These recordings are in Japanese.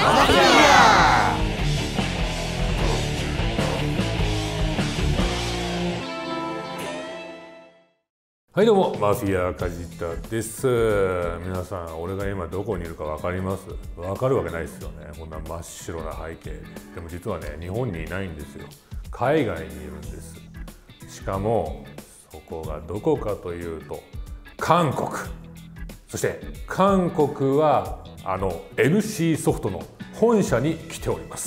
はいどうも、マフィア梶田です。皆さん、俺が今どこにいるか分かります？分かるわけないですよね。こんな真っ白な背景。でも実はね、日本にいないんですよ。海外にいるんです。しかも、そこがどこかというと、韓国。そして韓国はNC ソフトの本社に来ております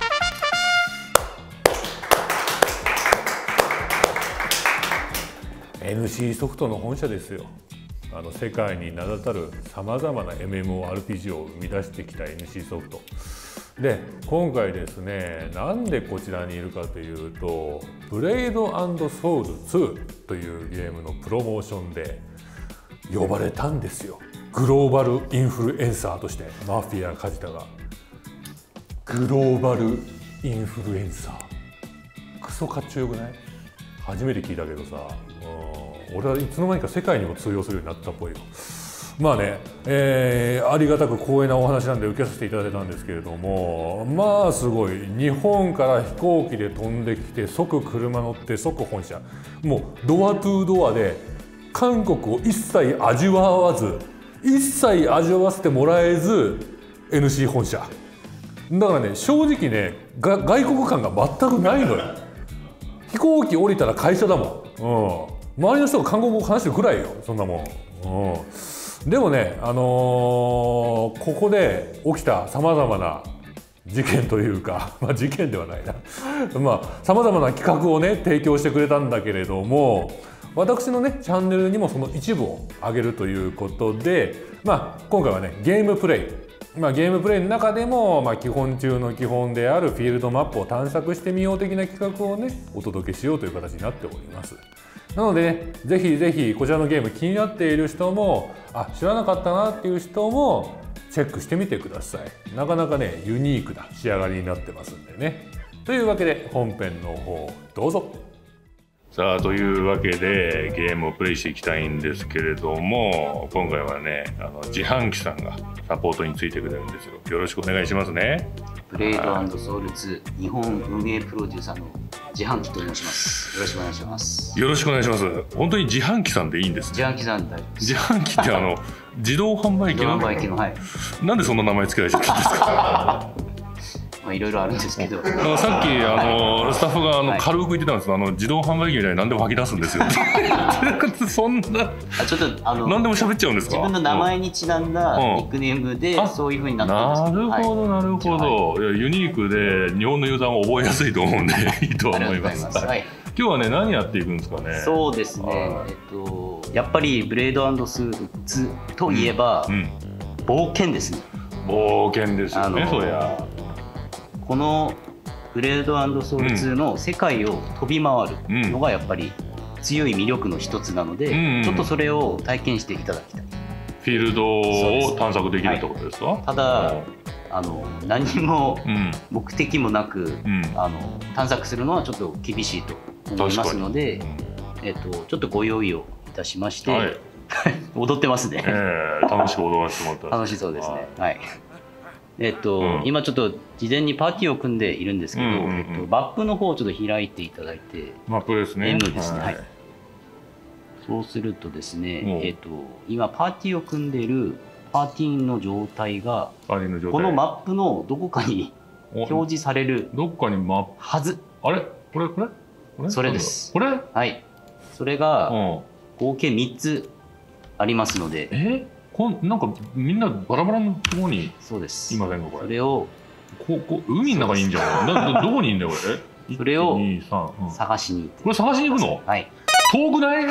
。NC ソフトの本社ですよ。世界に名だたるさまざまな MMORPG を生み出してきた NC ソフトで、今回ですね、なんでこちらにいるかというと、ブレイド&ソウル2というゲームのプロモーションで呼ばれたんですよ。グローバルインフルエンサーとしてマフィア梶田が。グローバルインフルエンサー、クソかっちょよくない？初めて聞いたけどさ、俺はいつの間にか世界にも通用するようになったっぽいよ。まあね、ありがたく光栄なお話なんで受けさせていただいたんですけれども、まあすごい、日本から飛行機で飛んできて即車乗って即本社、もうドアトゥードアで韓国を一切味わわず、一切味わわせてもらえず NC 本社だからね、正直ね、外国感が全くないのよ。飛行機降りたら会社だもん、周りの人が韓国語を話してるくらいよ、そんなもん、でもね、ここで起きたさまざまな事件というか、まあ事件ではないなまあさまざまな企画をね提供してくれたんだけれども、私のねチャンネルにもその一部を上げるということで、まあ今回はねゲームプレイ、ゲームプレイの中でも、基本中の基本であるフィールドマップを探索してみよう的な企画をねお届けしようという形になっております。なのでね、ぜひぜひこちらのゲーム気になっている人も、知らなかったなっていう人もチェックしてみてください。なかなかねユニークな仕上がりになってますんでね。というわけで本編の方どうぞ。さあ、というわけでゲームをプレイしていきたいんですけれども、今回はね自販機さんがサポートについてくれるんですよ。よろしくお願いしますね。 ブレイド&ソウル2日本運営プロデューサーの自販機と申します。よろしくお願いします。 よろしくお願いします。本当に自販機さんでいいんですね。 自販機さん大丈夫です。 自販機って自動販売機の。 自動販売機の、はい。 なんでそんな名前つけられちゃったんですか？ いろいろあるんですけど、さっきスタッフが軽く言ってたんですけど、自動販売機みたいに何でも吐き出すんですよそんなちょっと何でも喋っちゃうんですか？ 自分の名前にちなんだニックネームでそういう風になってるんです。 なるほどなるほど、ユニークで日本のユーザーも覚えやすいと思うんでいいと思います。今日はね何やっていくんですかね？ そうですね、やっぱりブレイド&スーツといえば冒険ですね。 冒険ですよね、そりゃ。 このブレード&ソウル2の世界を飛び回るのがやっぱり強い魅力の一つなので、ちょっとそれを体験していただきたい。 フィールドを探索できるってことですか？ ただ何も目的もなく探索するのはちょっと厳しいと思いますので、ちょっとご用意をいたしまして、踊ってますね。 楽しく踊らせてもらった。 楽しそうですね。はい。今ちょっと事前にパーティーを組んでいるんですけど、マップの方をちょっと開いていただいて、 マップですね。 M ですね。はい。そうするとですね、今パーティーを組んでいるパーティーの状態がこのマップのどこかに表示されるどっかにはず。 あれこれそれです。 これ、 はい。それが合計3つありますので、 なんかみんなバラバラのところに。 そうです。 今これそれを海の中にいいんじゃん。どこにいいんだよこれ。 それを探しに行って。 これ探しに行くの？ はい。 遠くない？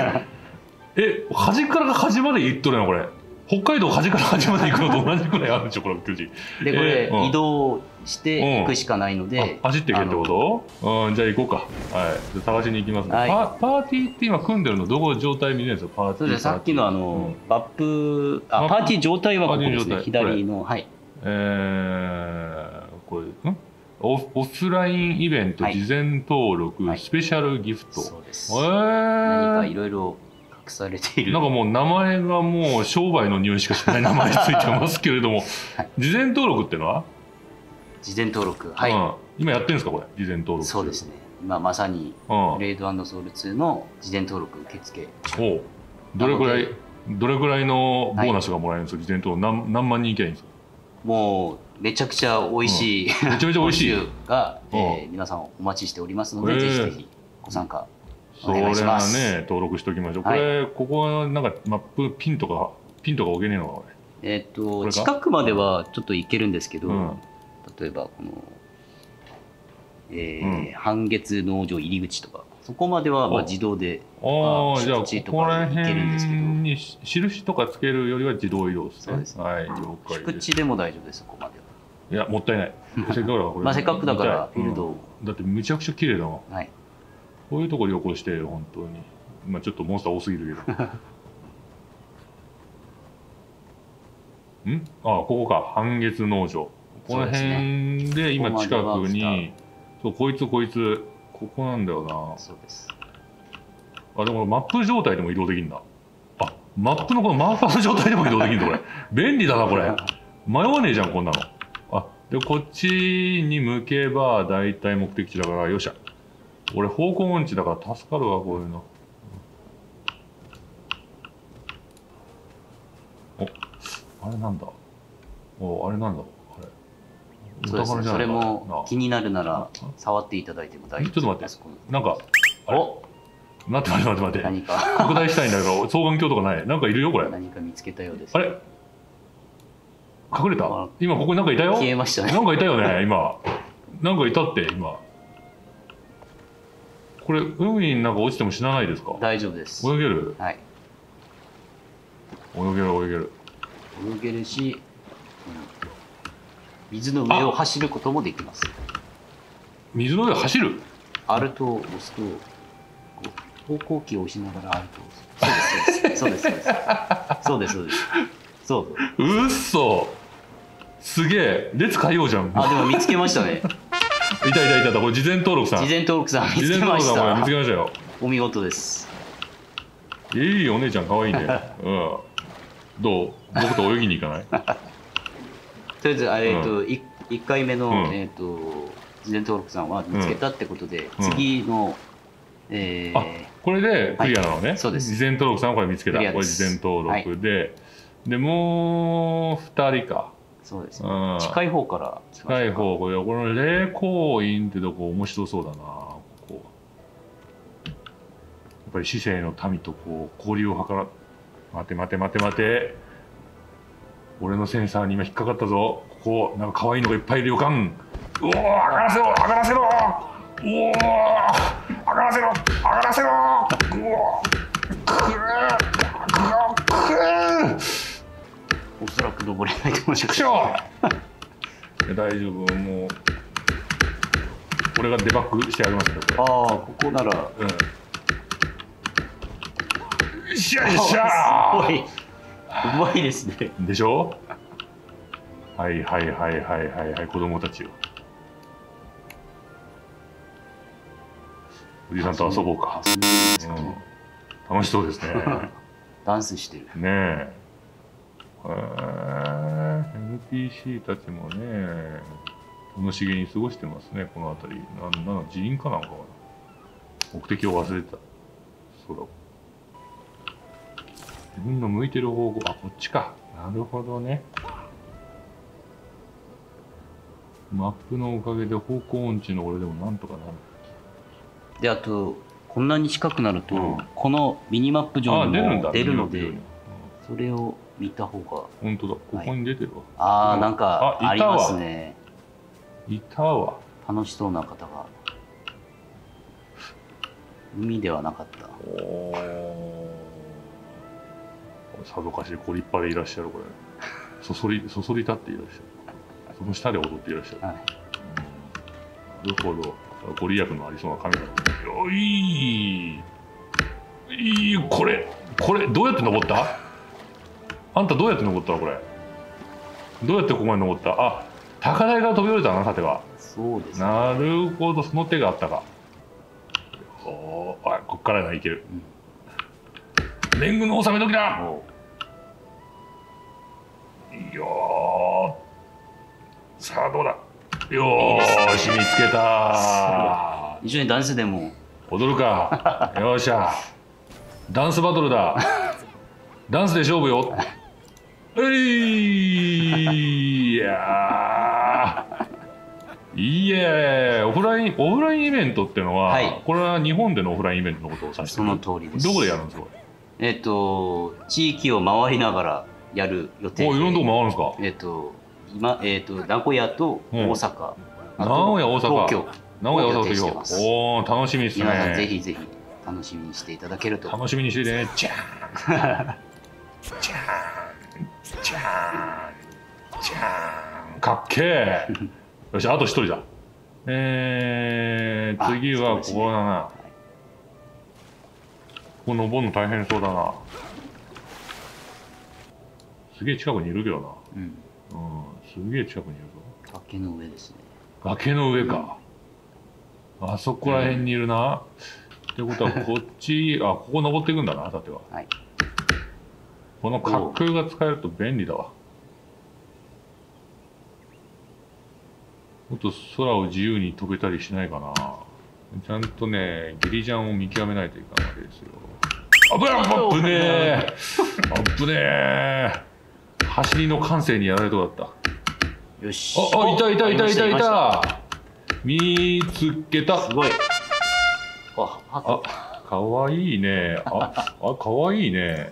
端から端まで行っとるのこれ。北海道端から端まで行くのと同じくらいあるでしょこの距離。 でこれ移動して行くしかないので、 走っていけってこと？じゃあ行こうか。はい。探しに行きますね。パーティーって今組んでるのどこ状態見れるんですか？パーティー。 そうです。さっきのパーティー状態はここですね。左の、はい。 これオフラインイベント事前登録スペシャルギフト。 そうです。何かいろいろ隠されている。 なんかもう名前がもう商売の匂いしかしない名前ついてますけれども、事前登録ってのは事前登録、はい、 今やってるんですかこれ、事前登録。 そうですね、今まさにブレイド&ソウル2の事前登録受付。 おどれぐらいのボーナスがもらえるんですか、事前登録。何万人いけばいいんですか。 もうめちゃくちゃ美味しい、 めちゃめちゃ美味しいが、皆さんお待ちしておりますので、ぜひぜひご参加お願いします。 それはね、登録しておきましょう。これ、ここはなんかマップピンとか置けねえのかこれ。近くまではちょっと行けるんですけど、例えばこの、半月農場入り口とか、そこまではまあ自動で、 じゃあここら辺に印とかつけるよりは自動移動ですね。 そうです。 はい、了解です。 敷地でも大丈夫です、そこまでは。 いや、もったいない。せっかくだからフィールドを。 だってめちゃくちゃ綺麗だもん。 はい。 こういうとこ旅行してよ、本当に。まあちょっとモンスター多すぎるけど。ここか、半月農場。この辺で今近くに、こいつ、ここなんだよな。 そうです。 でもマップ状態でも移動できるんだ。マップのこのマーカーの状態でも移動できるんだ、これ。便利だな、これ。迷わねえじゃん、こんなの。で、こっちに向けば大体目的地だから、よっしゃ。俺、方向音痴だから助かるわ、こういうの。あれなんだ。あれなんだ。 そうですね。それも気になるなら触っていただいても大丈夫です。 ちょっと待って。なんか、待って。 何か拡大したいんだけど、双眼鏡とかない。なんかいるよ、これ。 何か見つけたようです。 あれ隠れた？今ここになんかいたよ。 消えましたね。 なんかいたよね、今。なんかいたって、今。これ、海になんか落ちても死なないですか？ 大丈夫です。 泳げる？ はい。 泳げるし、水の上を走ることもできます。 水の上を走る？ アルトを押すと、方向キーを押しながらアルトを押す。そうです。 うっそ。すげえ。列変えようじゃん。 でも見つけましたね。 いた。これ事前登録さん。 事前登録さん見つけました。 見つけましたよ。 お見事です。 いいお姉ちゃん可愛いね。どう？僕と泳ぎに行かない？ とりあえず1回目の事前登録さんは見つけたってことで、次のこれでクリアなのね。 そうです。 事前登録さんはこれ見つけた。これ事前登録で、もう2人か。 そうです。近い方から。 近い方、この霊光院ってとこ面白そうだな。ここ。やっぱり市政の民とこう交流を図ら。待て。俺のセンサーに今引っかかったぞ。ここなんか可愛いのがいっぱいいる予感。上がらせろ。上がらせろ。 おそらく登れないと思います。 大丈夫、もう俺がデバッグしてあげますね。 ここなら。よっしゃ。 うまいですね。 でしょ。はい、子供たちよ。おじさんと遊ぼうか。楽しそうですね。 ダンスしてる。 ねえ。NPC たちもね、楽しげに過ごしてますね、この辺り。寺院かなんかは。目的を忘れてた。そうだ。自分の向いてる方向、こっちか。なるほどね。マップのおかげで方向音痴の俺でもなんとかなる。 で、あと、こんなに近くなると、このミニマップ上にも出るので、それを見た方が。 本当だ、ここに出てるわ。 なんかありますね。 いたわ。 楽しそうな方が。海ではなかった。 さぞかしご立派でいらっしゃる、これ。そそり立っていらっしゃる。その下で踊っていらっしゃる。なるほど。ご利益のありそうなカメラ。これどうやって登った？あんたどうやって登ったの？これどうやってここまで登った？高台から飛び降りたな、さては。 そうですね。 なるほど、その手があったか。こっからがいける。年貢の納め時だ。さあどうだ。 よーし見つけた。 一緒にダンスでも踊るか。よっしゃ。ダンスバトルだ。ダンスで勝負よ。いやー、いいえ、オフラインイベントっていうのは、はい、これは日本でのオフラインイベントのことを指してる。 その通りです。 どこでやるんですか。 地域を回りながらやる予定で。 いろんなとこ回るんですか。 今名古屋と大阪、 名古屋、大阪、 東京、 名古屋、大阪、東京。おお、楽しみですね。 皆さんぜひぜひ楽しみにしていただけると。 楽しみにしてね。じゃーん。じゃーん。じゃーん。じゃーん。かっけえ。よし、あと一人だ。次はここだな。ここ登るの大変そうだな。すげえ近くにいるけどな。すげえ近くにいるぞ。崖の上ですね。 崖の上か。あそこら辺にいるな。ってことはこっち、ここ登っていくんだな、さては。はい。この滑空が使えると便利だわ。もっと空を自由に飛べたりしないかな。ちゃんとね、ゲリジャンを見極めないといかんわけですよ。危ねえ危ねえ。走りの感性にやられるとこだった。 よし。 いたいたいたいたいた。見つけた。 すごい。 かわいいね。かわいいね。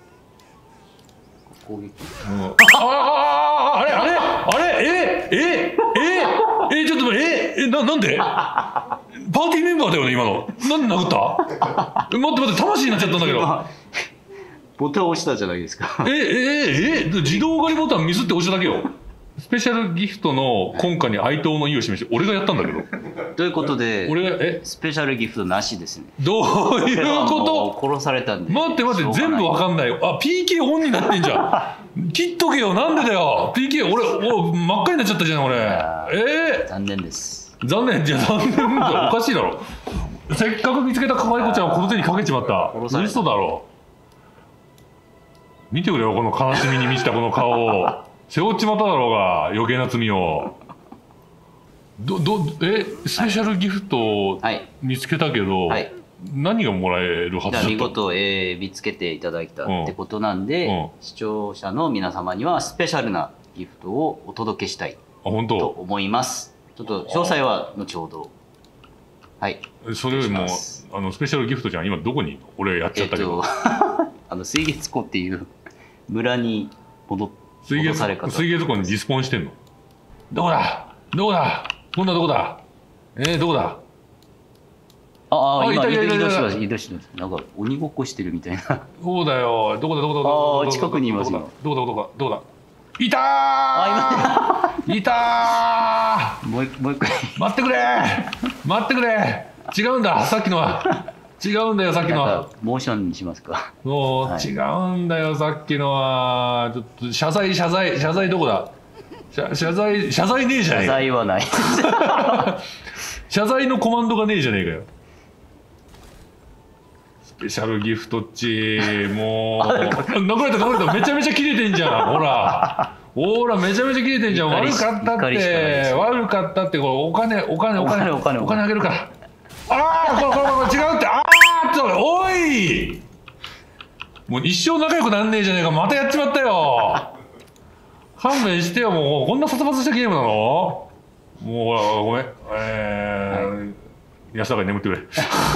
攻撃。 あれちょっと待って、なんでパーティーメンバーだよね、今の。なんで殴った？待って、魂になっちゃったんだけど。 ボタン押したじゃないですか。 自動狩りボタンミスって押しただけよ。スペシャルギフトの今回に哀悼の意を示して、俺がやったんだけど。 ということで、スペシャルギフトなしですね。 どういうこと？ 殺されたんで。 待って、全部わかんないよ。PK オンになってんじゃん。切っとけよ、なんでだよ。PK、俺、真っ赤になっちゃったじゃん、俺。 残念です。 残念だ。おかしいだろ。せっかく見つけた可愛い子ちゃんをこの手にかけちまった。嘘だろ。見てくれよ、この悲しみに満ちたこの顔を。背負っちまっただろうが、余計な罪を。スペシャルギフトを見つけたけど、何がもらえるはずだった？ 見事、見つけていただいたってことなんで、視聴者の皆様にはスペシャルなギフトをお届けしたいと思います。ちょっと詳細は後ほど。はい。 それよりも、スペシャルギフトじゃん、今どこに俺やっちゃったけど。 水月湖っていう村に戻され方。 水月湖にリスポンしてんの？どこだ今度はどこだどこだ？ 今移動しました。なんか鬼ごっこしてるみたいな。 そうだよ。どこだ近くにいますよ。 どこだいたーもう一回。 待ってくれ違うんだ、さっきのは。違うんだよ、さっきのは。 モーションにしますか。 もう、違うんだよ、さっきのは。ちょっと、謝罪どこだ？謝罪ねえじゃねえか。 謝罪はない。 謝罪のコマンドがねえじゃねえかよ。スペシャルギフトっち、もう。殴られた。めちゃめちゃ切れてんじゃん。ほら、めちゃめちゃ切れてんじゃん。悪かったって、これ、お金あげるから。これ、違うって。おい！もう一生仲良くなんねえじゃねえか。またやっちまったよ。勘弁してよ、もう。こんな殺伐したゲームなの？もう、ごめん。安らかに眠ってくれ。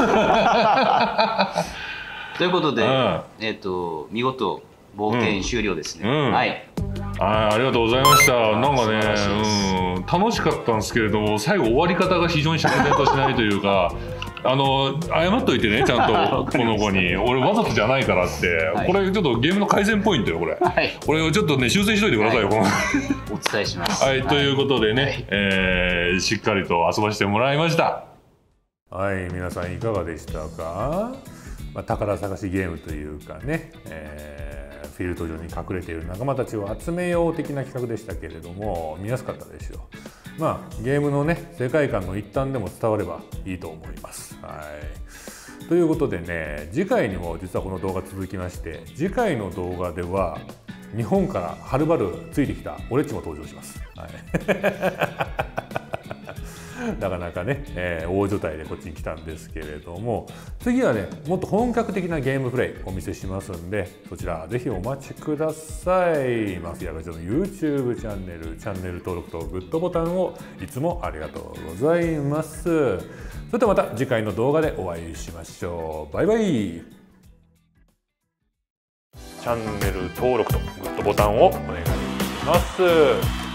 ということで、見事、冒険終了ですね。はい。 ありがとうございました。なんかね、楽しかったんですけれども、最後終わり方が非常に釈然としないというか、謝っといてね、ちゃんとこの子に。俺わざとじゃないからって、これちょっとゲームの改善ポイントよ、これ。これをちょっとね、修正しといてくださいよ、 お伝えします。 はい、ということでね、しっかりと遊ばせてもらいました。はい、皆さんいかがでしたか？宝探しゲームというかね、フィールド上に隠れている仲間たちを集めよう的な企画でしたけれども、見やすかったでしょう。ゲームのね、世界観の一端でも伝わればいいと思います。はい。ということでね、次回にも実はこの動画続きまして、次回の動画では日本からはるばるついてきた俺っちも登場します。はいなかなかね、大所帯でこっちに来たんですけれども、次はねもっと本格的なゲームプレイお見せしますんで、そちらぜひお待ちください。マフィアガチャの YouTube チャンネル登録とグッドボタンをいつもありがとうございます。それではまた次回の動画でお会いしましょう。バイバイ。チャンネル登録とグッドボタンをお願いします。